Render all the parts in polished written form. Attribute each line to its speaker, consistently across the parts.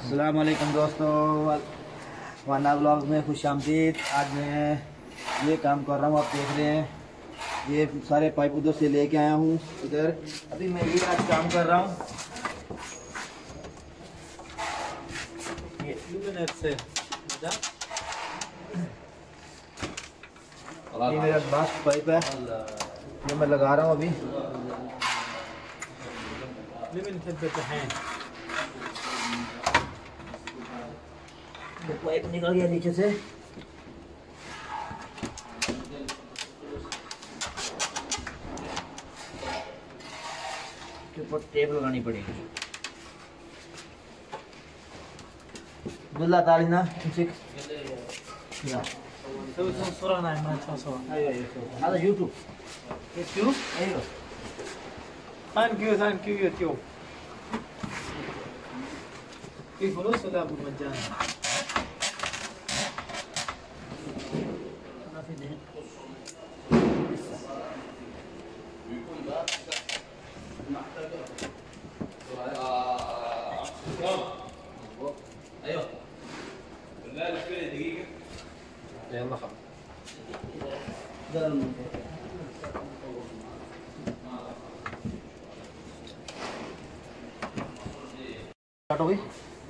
Speaker 1: अस्सलाम वालेकुम दोस्तों, वाना ब्लॉग में खुश आमदीद। आज मैं ये काम कर रहा हूँ, आप देख रहे हैं। ये सारे पाइप उधर से लेके आया हूँ इधर। अभी मैं ये आज काम कर रहा हूँ। ये मेरा लास्ट पाइप है, ये मैं लगा रहा हूँ अभी। पाइप निकल गया नीचे से। ऊपर टेप लगानी पड़ेगी। दुल्ला तालिना هذا يوتيوب
Speaker 2: يوتيوب؟
Speaker 1: ايوه.
Speaker 2: ثانك يو يوتيوب. في فلوس ولا بالمجان؟
Speaker 1: ما في دهن. ايوه لا الفيلم دقيقه يلا خلاص हो गई।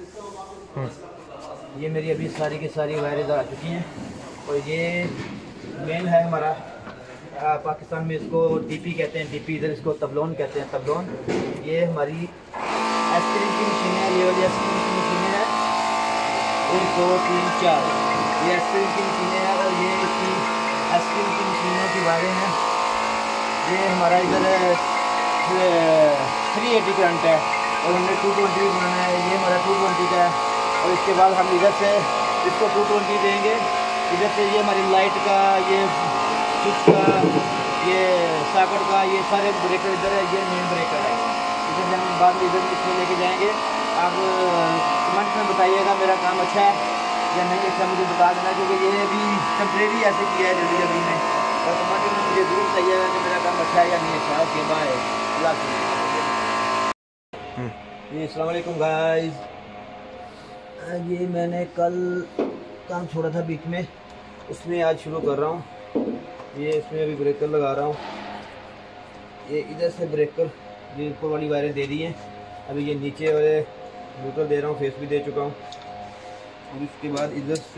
Speaker 1: ये मेरी अभी सारी की सारी वायरें आ चुकी हैं और ये मेन है हमारा। पाकिस्तान में इसको डीपी कहते हैं, डीपी इधर इसको तबलोन कहते हैं, तबलोन। ये हमारी आइसक्रीम की मशीन है, ये वाली आइसक्रीम की मशीन है। 1 2 3 4 ये आइसक्रीम की मशीनें हैं और ये इसकी आइसक्रीम की मशीनों की वायरें हैं। ये हमारा इधर 380 करंट है और हमने 220 भी बनाना है। ये हमारा 220 का है और इसके बाद हम इधर से इसको 220 देंगे। इधर से ये हमारी लाइट का, ये स्विच का, ये सॉकेट का, ये सारे ब्रेकर इधर है। ये मेन ब्रेकर है। इधर से हम बाद में इधर इसको लेके जाएंगे। आप कमेंट में बताइएगा मेरा काम अच्छा है या नहीं अच्छा, मुझे बता देना, क्योंकि ये भी टेम्परेरी ऐसे किया है जल्दी जल्दी में। और कमेंट में मुझे जरूर बताइएगा कि मेरा काम अच्छा है या नहीं अच्छा। ओके बाय, अल्लाह हाफ़िज़। अस्सलाम वालेकुम गाइस। ये मैंने कल काम छोड़ा था बीच में, उसमें आज शुरू कर रहा हूँ। ये इसमें अभी ब्रेकर लगा रहा हूँ। ये इधर से ब्रेकर, ये ऊपर वाली वायरें दे दी हैं। अभी ये नीचे वाले न्यूट्रल दे रहा हूँ, फेस भी दे चुका हूँ। और इसके बाद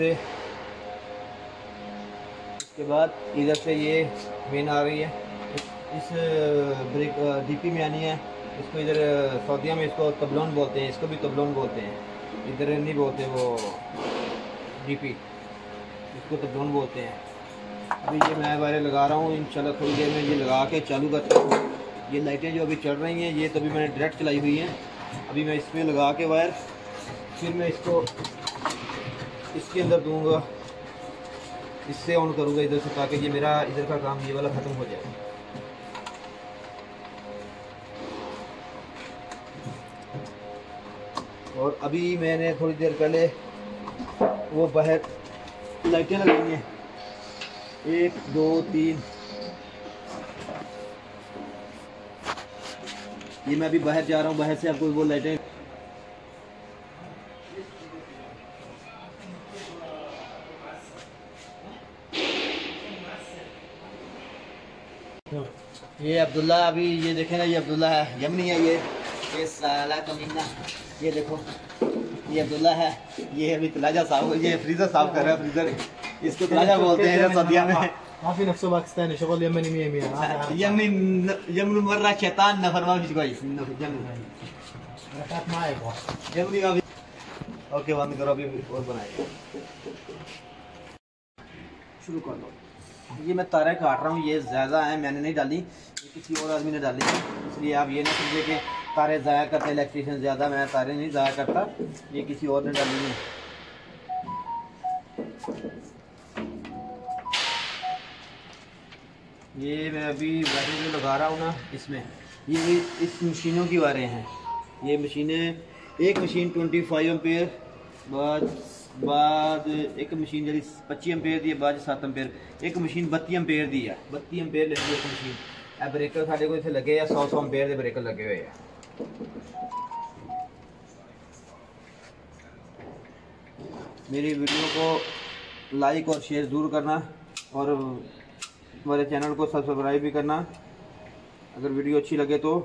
Speaker 1: इधर से ये मेन आ रही है। इस ब्रेक डीपी में आनी है। इसको इधर सऊदीया में इसको तबलोन बोलते हैं, इसको भी तबलोन बोलते हैं। इधर नहीं बोलते वो डीपी, इसको तबलोन बोलते हैं। अभी ये मैं वायरें लगा रहा हूँ, इंशाल्लाह थोड़ी देर में ये लगा के चालू करता हूँ। ये लाइटें जो अभी चल रही हैं ये तभी मैंने डायरेक्ट चलाई हुई हैं। अभी मैं इसमें लगा के वायर, फिर मैं इसको इसके अंदर दूंगा, इससे ऑन करूँगा इधर से, ताकि ये मेरा इधर का काम ये वाला ख़त्म हो जाए। और अभी मैंने थोड़ी देर पहले वो बाहर लाइटें लगाई हैं, 1 2 3। ये मैं अभी बाहर जा रहा हूँ, बाहर से आपको वो लाइटें। ये अब्दुल्ला, अभी ये देखें ना, ये अब्दुल्ला है, यमनी है ये साला कमीना। ये देखो ये अब्दुल्ला है, ये अभी तलाजा साफ, ये फ्रीजर साफ कर रहा है। फ्रीजर इसको तलाजा बोलते हैं सदिया में।
Speaker 2: في نفسه باكستاني شغل يمني 100
Speaker 1: यमनी मर्रा शैतान नफर में कुछ कोई
Speaker 2: रकात معي
Speaker 1: यमनी का भी। ओके बंद करो, अभी और बनाएंगे, शुरू कर दो। ये मैं तारें काट रहा हूँ, ये ज़्यादा है, मैंने नहीं डाली, ये किसी और आदमी ने डाली है, इसलिए आप ये ना समझिए कि तारें ज़ाया करते हैं इलेक्ट्रीशियन ज़्यादा। मैं तारें नहीं ज़ाया करता, ये किसी और ने डाली है। ये मैं अभी वायरें जो लगा रहा हूँ ना इसमें, ये इस मशीनों की वायरें हैं। ये मशीनें, एक मशीन 25 एम्पेयर, बाद एक मशीन जी 25 एम्पेयर दी है, बाद 7 एम्पेयर, एक मशीन 32 एम्पेयर दी है। 32 एम्पेयर लेंगे एक मशीन। ब्रेकर साढ़े को इतने लगे 100 एम्पेयर के ब्रेकर लगे हुए हैं। मेरी वीडियो को लाइक और शेयर ज़रूर करना और हमारे चैनल को सब्सक्राइब भी करना अगर वीडियो अच्छी लगे तो।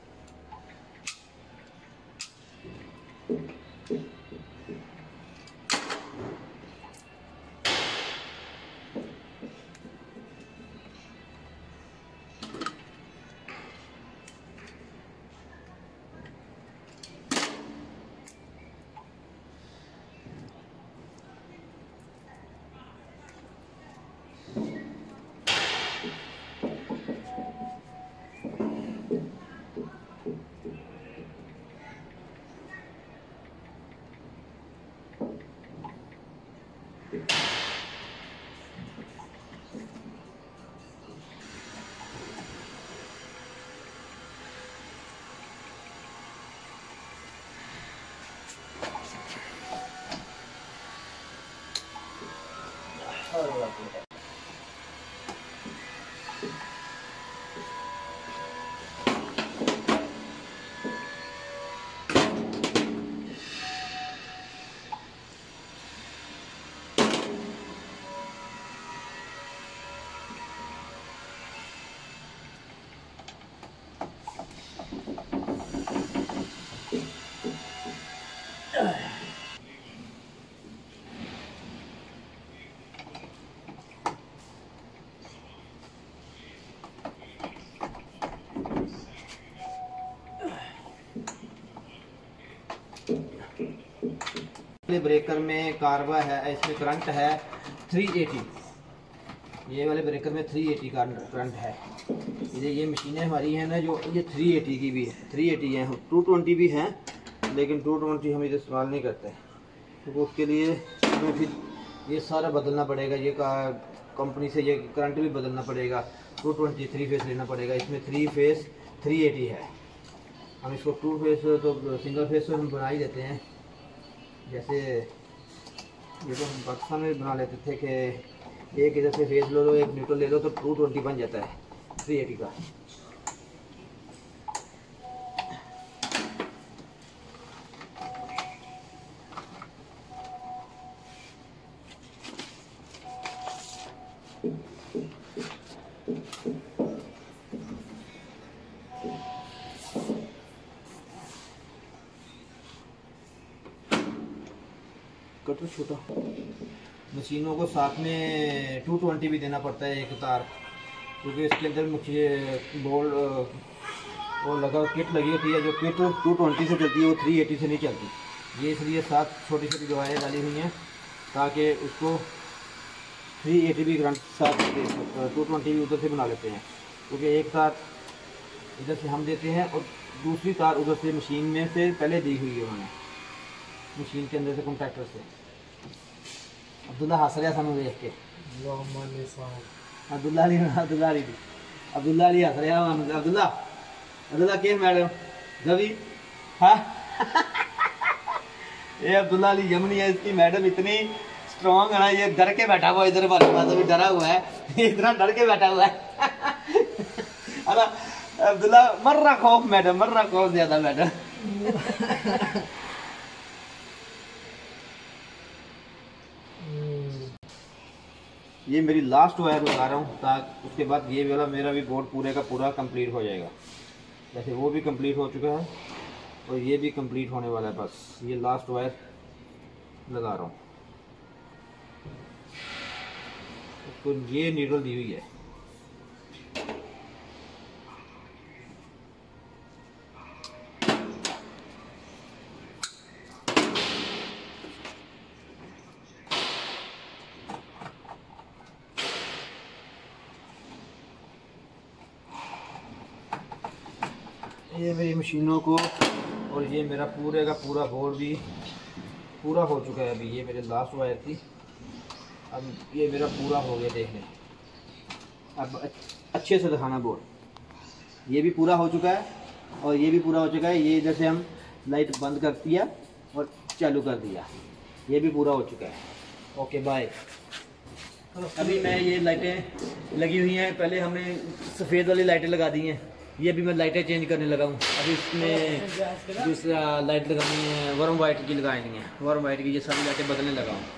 Speaker 1: ब्रेकर में कार्बा है, इसमें करंट है 380। ये वाले ब्रेकर में 380 का करंट है। ये मशीनें हमारी हैं ना जो ये 380 की भी है, 380 है, 220 भी हैं लेकिन 220 हम इसे इस्तेमाल नहीं करते तो उसके लिए हमें फिर ये सारा बदलना पड़ेगा। ये कंपनी से ये करंट भी बदलना पड़ेगा। 220 3 फेस लेना पड़ेगा। इसमें 3 फेस 380 है। हम इसको 2 फेस तो सिंगल फेस तो हम बना ही देते हैं। जैसे ये तो हम पाकिस्तान में बना लेते थे कि एक इधर से फेस लो एक न्यूट्रल ले लो तो 220 बन जाता है 380 का। कटर छोटा। मशीनों को साथ में 220 भी देना पड़ता है एक तार, क्योंकि इसके अंदर मुझे बोल्ट वो लगा किट लगी होती है। जो किट 220 से चलती है वो 380 से नहीं चलती। ये इसलिए साथ छोटी छोटी दवाएँ डाली हुई हैं ताकि उसको 380 भी करंट साथ 220 भी उधर से बना लेते हैं, क्योंकि एक तार इधर से हम देते हैं और दूसरी तार उधर से मशीन में से पहले दी हुई है उन्होंने, मशीन के अंदर से कॉन्ट्रैक्टर से। अब्दुल्ला हंस रहा सानू देख के। अब्दुल्ला अली हंस रहा। अब्दुल्ला के मैडम गवी हाँ ये अब्दुल्ला अली यमनी है, इसकी मैडम इतनी स्ट्रॉन्ग है ना, ये डर के बैठा हुआ इधर हमारे पास अभी डरा हुआ है, इतना डर के बैठा हुआ है अब्दुल्ला मर रहा खौफ मैडम, मर रहा खौफ ज्यादा मैडम ये मेरी लास्ट वायर लगा रहा हूँ ताकि उसके बाद ये वाला मेरा भी बोर्ड पूरे का पूरा कंप्लीट हो जाएगा। जैसे वो भी कंप्लीट हो चुका है और ये भी कंप्लीट होने वाला है। बस ये लास्ट वायर लगा रहा हूँ। तो ये नीडल दी हुई है। ये मेरी मशीनों को और ये मेरा पूरे का पूरा बोर्ड भी पूरा हो चुका है। अभी ये मेरे लास्ट वायर थी, अब ये मेरा पूरा हो गया। देखने अब अच्छे से दिखाना बोर्ड। ये भी पूरा हो चुका है और ये भी पूरा हो चुका है। ये इधर से हम लाइट बंद कर दिया और चालू कर दिया, ये भी पूरा हो चुका है। Okay bye. अभी मैं ये लाइटें लगी हुई हैं, पहले हमने सफ़ेद वाली लाइटें लगा दी हैं ये भी मैं लाइटें चेंज करने लगा हूँ। अभी इसमें दूसरा लाइट लगानी है, वार्म वाइट की लगानी है, वार्म वाइट की ये सारी लाइटें बदलने लगा हूँ।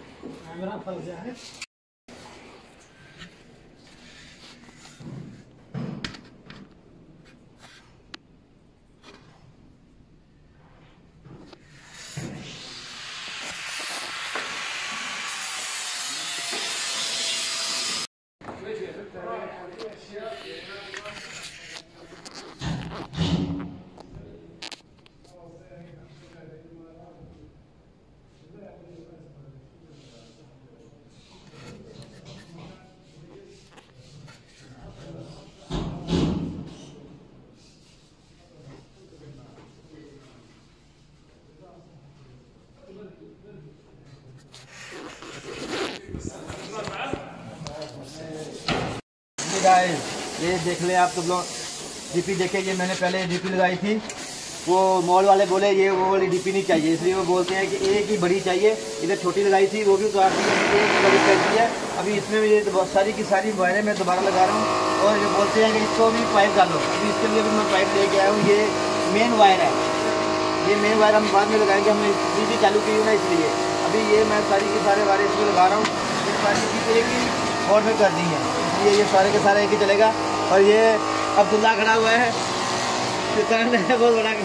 Speaker 1: गाइस ये देख ले आप सब लोग, डीपी देखे, ये मैंने पहले डीपी लगाई थी, वो मॉल वाले बोले ये वो वाली डीपी नहीं चाहिए, इसलिए वो बोलते हैं कि एक ही बड़ी चाहिए। इधर छोटी लगाई थी वो भी उतार दी, एक बड़ी कर दी है। अभी इसमें ये बहुत सारी की सारी वायरें मैं दोबारा लगा रहा हूँ और ये बोलते हैं कि इसको भी पाइप डालो। अभी इसके लिए भी मैं पाइप लेके आया हूँ। ये मेन वायर है, ये मेन वायर हम बाद में लगाएंगे, हमने बिजली चालू की है ना, इसलिए अभी ये मैं सारी की सारे वायर इसमें लगा रहा हूँ। ये सारी चीज़ एक ही और में कर दी है, इसलिए ये सारे के सारे एक ही चलेगा। और ये अब्दुल्ला खड़ा हुआ है, बहुत बड़ा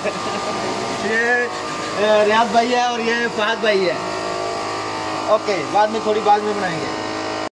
Speaker 1: ये रियाज भाई है और ये फहद भाई है। ओके, बाद में थोड़ी बाद में बनाएंगे।